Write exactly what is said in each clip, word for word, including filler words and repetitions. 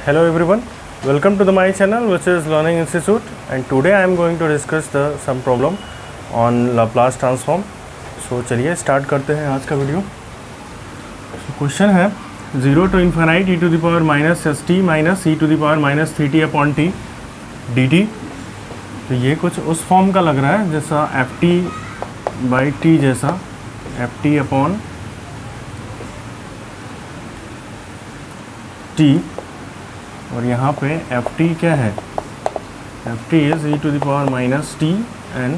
Hello everyone, welcome to the my channel which is Learning Institute, and today I am going to discuss the some problem on Laplace transform. So चलिए start करते हैं आज का video. Question है zero to infinite e to the power minus s t minus e to the power minus three t upon t d t. तो ये कुछ उस फॉर्म का लग रहा है जैसा एफ टी बाई टी जैसा, एफ टी अपॉन टी, और यहाँ पे एफ टी क्या है, f t is e to the power minus t and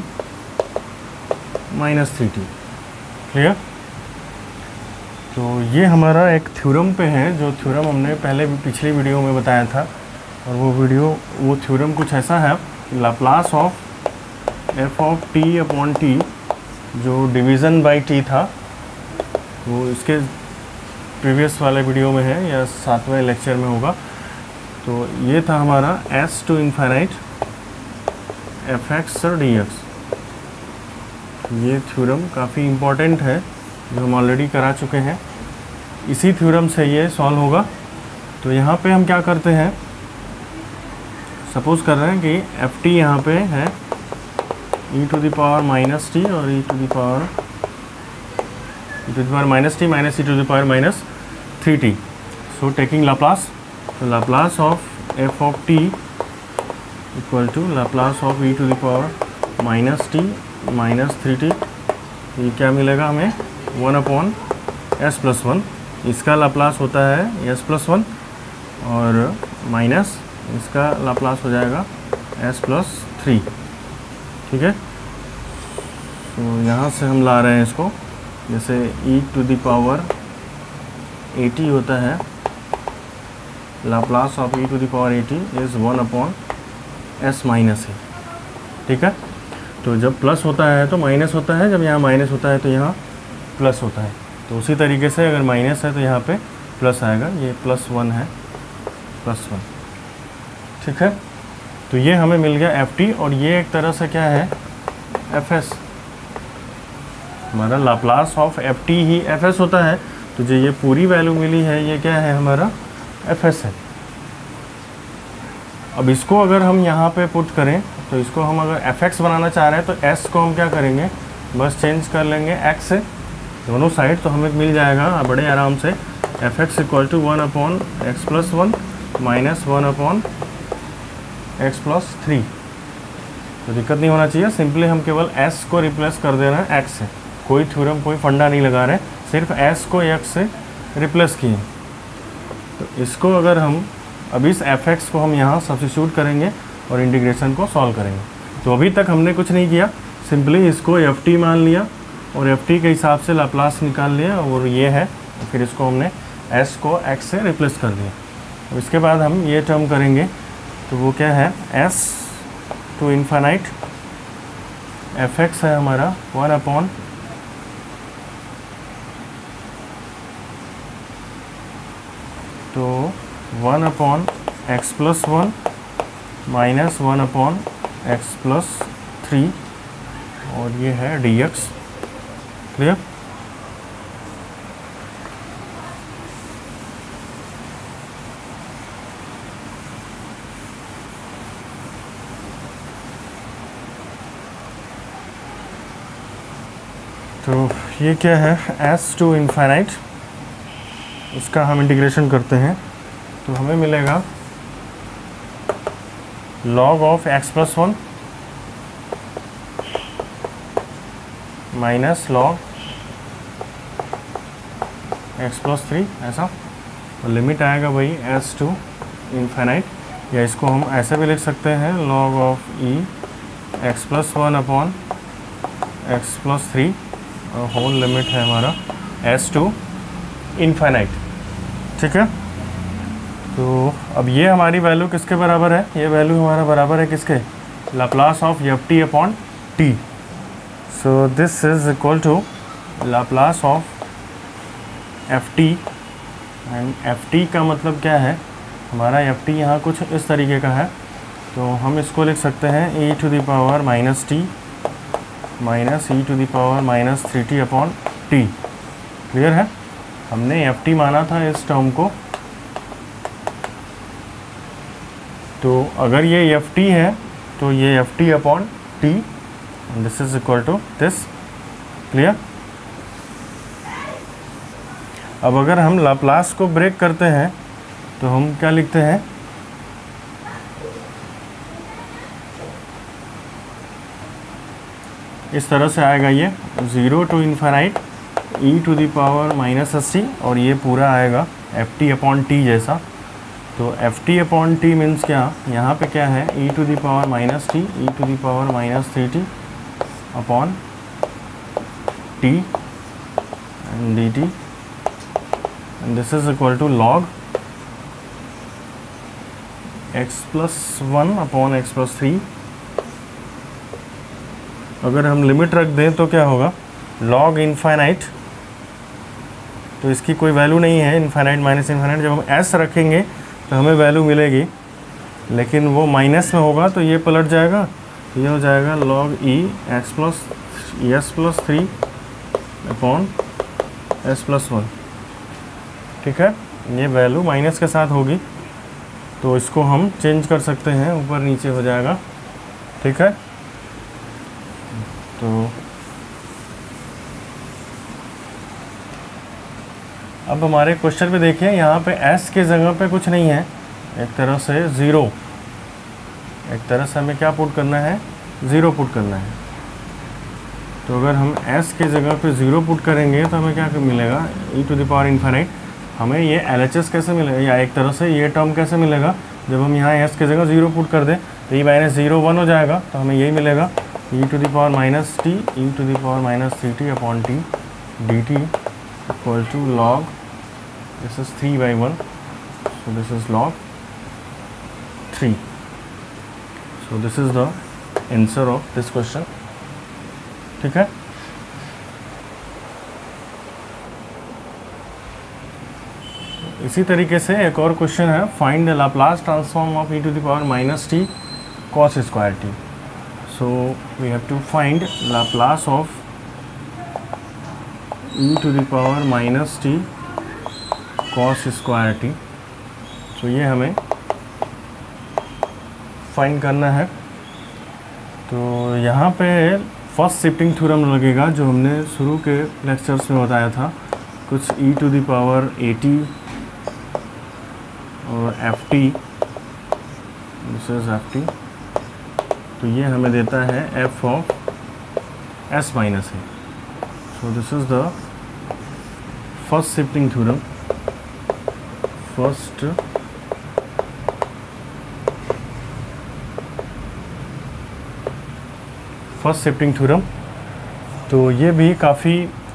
minus three t. Clear. तो ये हमारा एक थ्योरम पे है, जो थ्योरम हमने पहले भी पिछली वीडियो में बताया था, और वो वीडियो वो थ्योरम कुछ ऐसा है कि Laplace of f of t upon t, जो डिवीज़न बाय टी था, वो इसके प्रीवियस वाले वीडियो में है या सातवें लेक्चर में होगा. तो ये था हमारा s to infinite f x और डी एक्स. ये थ्योरम काफ़ी इम्पॉर्टेंट है जो हम ऑलरेडी करा चुके हैं. इसी थ्योरम से ये सॉल्व होगा. तो यहाँ पे हम क्या करते हैं, सपोज़ कर रहे हैं कि एफ टी यहाँ पे है e to the power minus t और e to the power e to the power minus t minus e to the power minus three t. So taking Laplace, तो Laplace of f of t equal to Laplace of e to the power minus t minus three t. ये क्या मिलेगा हमें, one upon s plus one. इसका Laplace होता है s plus one, और minus इसका लाप्लास हो जाएगा एस प्लस थ्री. ठीक है. तो यहाँ से हम ला रहे हैं इसको, जैसे e to the power a t होता है, Laplace of e to the power a t is one upon s minus a. ठीक है. तो जब प्लस होता है तो माइनस होता है, जब यहाँ माइनस होता है तो यहाँ प्लस होता है. तो उसी तरीके से अगर माइनस है तो यहाँ पे प्लस आएगा. ये प्लस वन है, प्लस वन. ठीक है. तो ये हमें मिल गया एफ टी, और ये एक तरह से क्या है, एफ एस. हमारा लाप्लास ऑफ एफ टी ही एफ एस होता है. तो जो ये पूरी वैल्यू मिली है ये क्या है, हमारा एफ एस है. अब इसको अगर हम यहाँ पे पुट करें, तो इसको हम अगर एफ एक्स बनाना चाह रहे हैं तो एस को हम क्या करेंगे, बस चेंज कर लेंगे एक्स से दोनों साइड. तो हमें मिल जाएगा बड़े आराम से f x equal to one upon x plus one minus one upon x plus three. तो दिक्कत नहीं होना चाहिए. सिंपली हम केवल एस को रिप्लेस कर दे रहे हैं एक्स से. कोई थ्योरम कोई फंडा नहीं लगा रहे, सिर्फ एस को एक्स से रिप्लेस किए. तो इसको अगर हम अब इस एफ एक्स को हम यहाँ सब्स्टिट्यूट करेंगे और इंटीग्रेशन को सॉल्व करेंगे. तो अभी तक हमने कुछ नहीं किया, सिंपली इसको एफ टी मान लिया और एफ टी के हिसाब से लाप्लास निकाल लिया, और ये है. फिर इसको हमने एस को एक्स से रिप्लेस कर दिया. अब इसके बाद हम ये टर्म करेंगे, तो वो क्या है, s to infinite f x है हमारा वन अपॉन तो one upon x plus one minus one upon x plus three, और ये है डी एक्स. क्लियर. तो ये क्या है, एस टू इन्फिनाइट, इसका हम इंटीग्रेशन करते हैं. तो हमें मिलेगा log of x plus one minus log x plus three, ऐसा. और लिमिट आएगा वही एस टू इन्फिनाइट, या इसको हम ऐसे भी लिख सकते हैं log of e x plus one upon x plus three, और होल लिमिट है हमारा एस टू इन्फिनाइट. ठीक है. तो अब ये हमारी वैल्यू किसके बराबर है, ये वैल्यू हमारा बराबर है किसके, Laplace of f t upon t. So this is equal to Laplace of f t, and f t का मतलब क्या है, हमारा एफ टी यहाँ कुछ इस तरीके का है. तो हम इसको लिख सकते हैं e to the power minus t minus e to the power minus three t upon t. Clear है. हमने एफ टी माना था इस टर्म को, तो अगर ये एफ टी है तो ये f t upon t, this is equal to this. Clear? अब अगर हम लाप्लास को ब्रेक करते हैं तो हम क्या लिखते हैं, इस तरह से आएगा ये zero to infinite e to the power minus अस्सी, और ये पूरा आएगा एफ टी अपॉन टी जैसा। तो f t upon t means क्या, यहाँ पे क्या है, e to the power minus t e to the power minus three t upon t and d t, and this is equal to log x plus one upon x plus three. अगर हम limit रख दें तो क्या होगा, log infinite, तो इसकी कोई वैल्यू नहीं है, इनफाइनाइट माइनस इनफाइनाइट। जब हम s रखेंगे तो हमें वैल्यू मिलेगी, लेकिन वो माइनस में होगा तो ये पलट जाएगा, ये हो जाएगा log e x plus s plus three upon s plus one. ठीक है, ये वैल्यू माइनस के साथ होगी, तो इसको हम चेंज कर सकते हैं, ऊपर नीचे हो जाएगा। ठीक है, तो अब हमारे क्वेश्चन पे देखिए, यहाँ पे s के जगह पे कुछ नहीं है, एक तरह से ज़ीरो, एक तरह से हमें क्या पुट करना है, ज़ीरो पुट करना है। तो अगर हम s के जगह पे ज़ीरो पुट करेंगे तो हमें क्या मिलेगा, e to the power infinite. हमें ये एल एच एस कैसे मिलेगा, या एक तरह से ये टर्म कैसे मिलेगा, जब हम यहाँ s के जगह ज़ीरो पुट कर दें तो ई माइनस ज़ीरो वन हो जाएगा, तो हमें यही मिलेगा, e to the power minus t e to the power minus three t upon t d t equal to log, this is three by one, so this is log three. So this is the answer of this question. ठीक है, इसी तरीके से एक और question है, find the Laplace transform of e to the power minus t cos square t. So we have to find Laplace of e to the power minus t cos square t. तो ये हमें find करना है। तो यहाँ पे first shifting theorem लगेगा, जो हमने शुरू के लेक्चर्स में बताया था, कुछ e to the power a t और f t, this is f t, तो ये हमें देता है एफ ऑफ एस माइनस है। So this is the first shifting theorem, first first shifting theorem. तो ये भी काफ़ी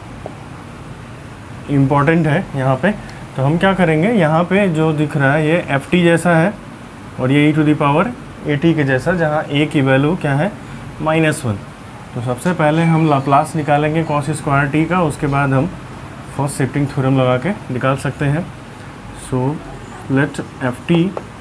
इम्पॉर्टेंट है यहाँ पे। तो हम क्या करेंगे, यहाँ पे जो दिख रहा है ये एफ टी जैसा है और ये e to the power a t के जैसा, जहाँ ए की वैल्यू क्या है, माइनस वन। तो सबसे पहले हम लाप्लास निकालेंगे कॉस स्क्वायर टी का, उसके बाद हम फर्स्ट शिफ्टिंग थ्योरम लगा के निकाल सकते हैं। So let f t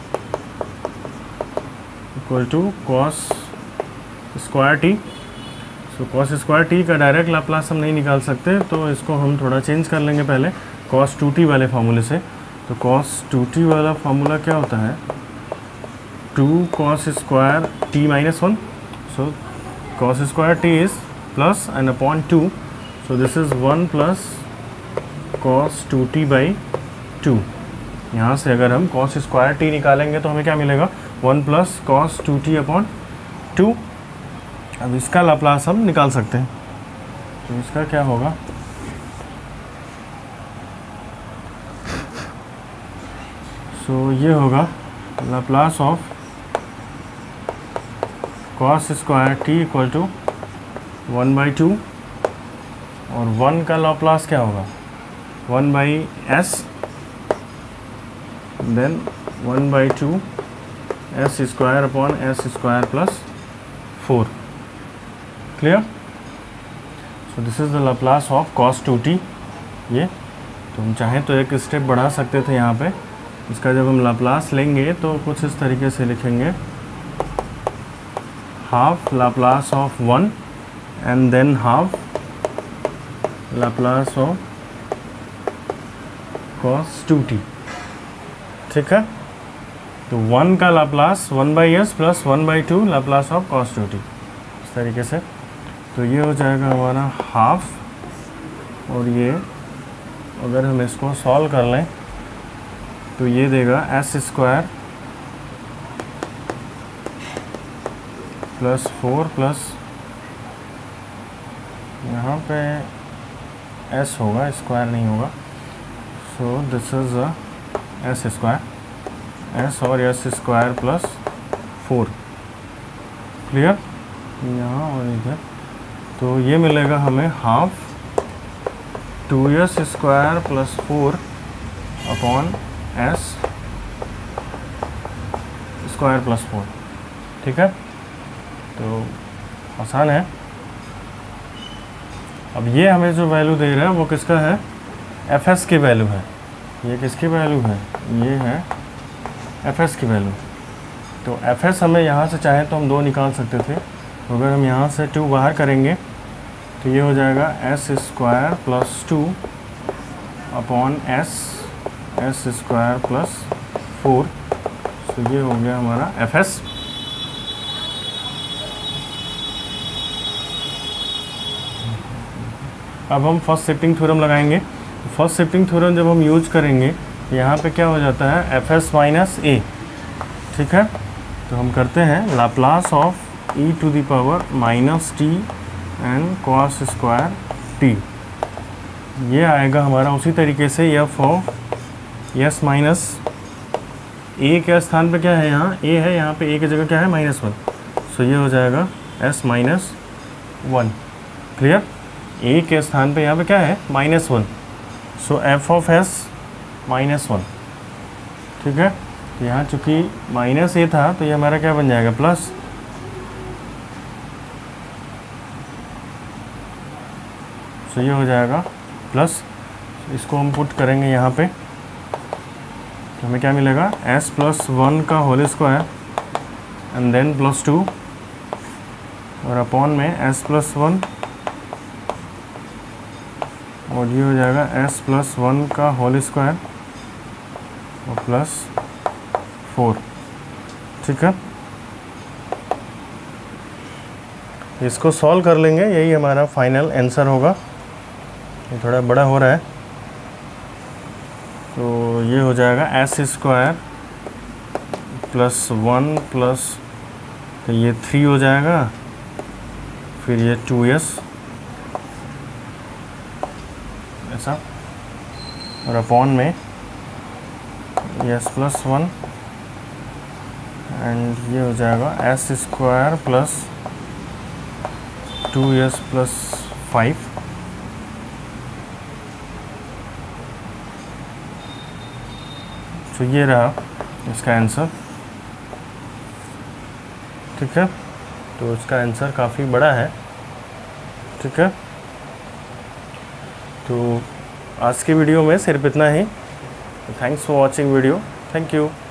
equal to cos square t. So cos square t का डायरेक्ट लाप्लास हम नहीं निकाल सकते, तो इसको हम थोड़ा चेंज कर लेंगे पहले कॉस टू टी वाले फार्मूले से। तो कॉस टू टी वाला फार्मूला क्या होता है, two cos square t minus one. So cos square t is plus and upon two, so this is one plus cos two t by two. यहाँ से अगर हम कॉस स्क्वायर टी निकालेंगे तो हमें क्या मिलेगा, one plus cos two t upon two. अब इसका लाप्लास हम निकाल सकते हैं, तो इसका क्या होगा, सो so, ये होगा Laplace of cos square t equal to one by two, और वन का लाप्लास क्या होगा, one by s, then one by two s square upon s square plus four. Clear? So this is the Laplace of cos two t. ये तो हम चाहें तो एक स्टेप बढ़ा सकते थे यहाँ पे। इसका जब हम लाप्लास लेंगे तो कुछ इस तरीके से लिखेंगे, half Laplace of one and then half Laplace of cos two t. ठीक है, तो वन का Laplace one by s plus one by two Laplace of cos two t, इस तरीके से। तो ये हो जाएगा हमारा हाफ, और ये अगर हम इसको सॉल्व कर लें तो ये देगा s square plus four plus यहाँ पे एस होगा, स्क्वायर नहीं होगा, so this is s square, s और s square plus four, clear यहाँ और इधर। तो ये मिलेगा हमें half two s square plus four upon s square plus four, ठीक है। तो आसान है। अब ये हमें जो वैल्यू दे रहा है वो किसका है, एफ एस की वैल्यू है। ये किसकी वैल्यू है, ये है एफ एस की वैल्यू। तो एफ एस हमें यहाँ से चाहे तो हम दो निकाल सकते थे, तो अगर हम यहाँ से टू बाहर करेंगे तो ये हो जाएगा s square plus two upon s s square plus four. तो ये हो गया हमारा एफ एस। अब हम फर्स्ट शिफ्टिंग थ्योरम लगाएंगे। फर्स्ट शिफ्टिंग थ्योरम जब हम यूज करेंगे तो यहाँ पे क्या हो जाता है, एफ एस माइनस ए, ठीक है। तो हम करते हैं Laplace of e to the power minus t and cos square t. ये आएगा हमारा उसी तरीके से f of s minus a के स्थान पे क्या है, यहाँ ए है, यहाँ पे ए की जगह क्या है, माइनस वन। सो ये हो जाएगा s minus one, clear. A के स्थान पे यहाँ पे क्या है, माइनस वन। सो f of s minus one, ठीक है। तो यहाँ चूँकि माइनस ए था तो ये हमारा क्या बन जाएगा, प्लस। सो ये हो जाएगा प्लस। इसको हम पुट करेंगे यहाँ पे तो हमें क्या मिलेगा, एस प्लस वन का whole square and then plus two, और अपॉन में एस प्लस वन, और ये हो जाएगा एस प्लस वन का होल स्क्वायर और प्लस फोर, ठीक है। इसको सॉल्व कर लेंगे, यही हमारा फाइनल आंसर होगा। ये थोड़ा बड़ा हो रहा है, तो ये हो जाएगा s square plus one plus, तो ये थ्री हो जाएगा, फिर ये टू एस ऐसा, और अपॉन में एस प्लस वन, एंड ये हो जाएगा s square plus two s plus five. तो ये रहा इसका आंसर, ठीक है। तो इसका आंसर काफ़ी बड़ा है, ठीक है। तो आज की वीडियो में सिर्फ इतना ही। Thanks for watching video, thank you.